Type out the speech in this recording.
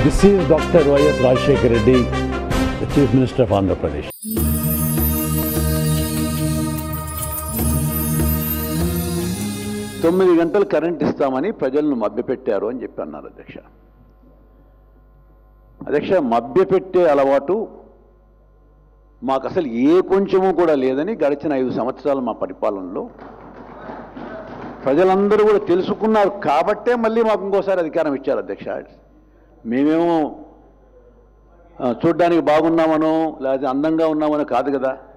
This is Dr. Y.S. Rajshekar Reddy, the Chief Minister of Andhra Pradesh. తొమ్మిది గంటలు current ఇస్తామని ప్రజలను మభ్యపెట్టారు అని చెప్పి అన్నారు అధ్యక్ష. అధ్యక్ష, మభ్యపెట్టే అలవాటు మాకు అసలు ఏ కొంచెము కూడా లేదని గడిచిన 5 సంవత్సరాలు మా పరిపాలనలో ప్రజలందరూ కూడా తెలుసుకున్నారు కాబట్టే మళ్ళీ మాకు ఇంకోసారి అధికారం ఇచ్చారు అధ్యక్ష. మేమేమో చూడ్డానికి బాగున్నామనో లేకపోతే అందంగా ఉన్నామనో కాదు కదా.